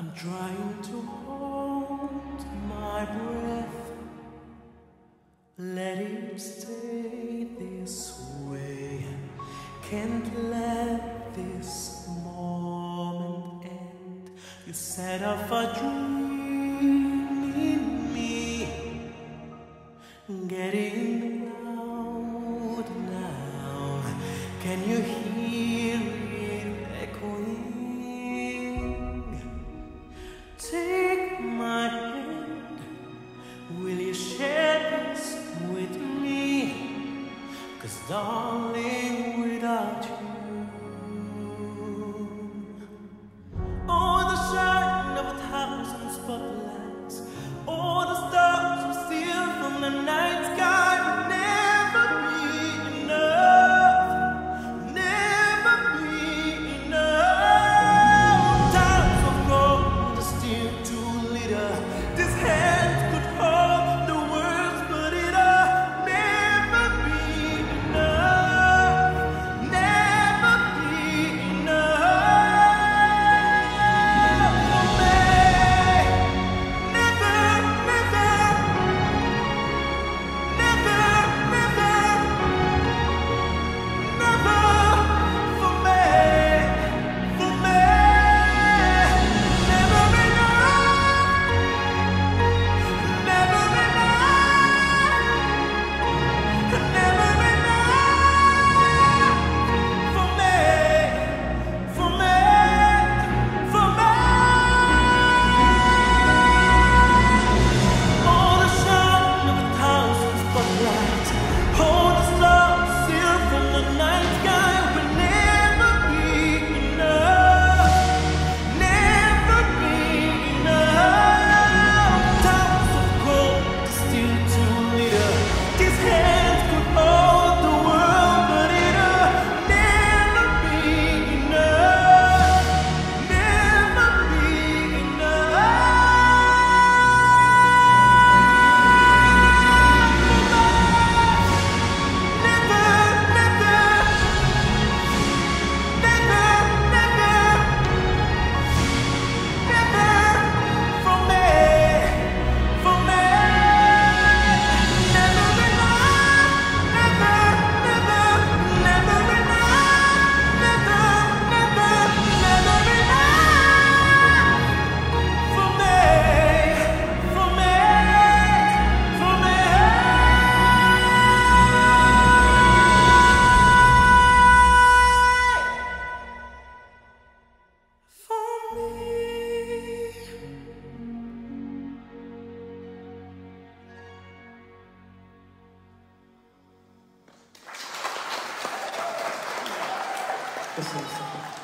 I'm trying to hold my breath, let it stay this way. Can't let this moment end. You set off a dream in me, getting loud now. Can you hear it echoing? Take my hand, will you share this with me? 'Cause darling, without you, oh, the shine of 1,000 spotlights, oh, the stars we steal from the night sky will never be enough, never be enough. Times of gold are still too little. This hand could hold the words, but it'll never be enough, never be enough for me. Never, never, never, never, never for me, for me. Never enough, never enough, never enough for me, for me, for me. All the shine of 1,000 spotlights, all the stars sealed from the night sky will never be enough, never be enough. Times of gold are still too little. This hand could hold the world, but it'll never be enough, never be Köszönöm szépen.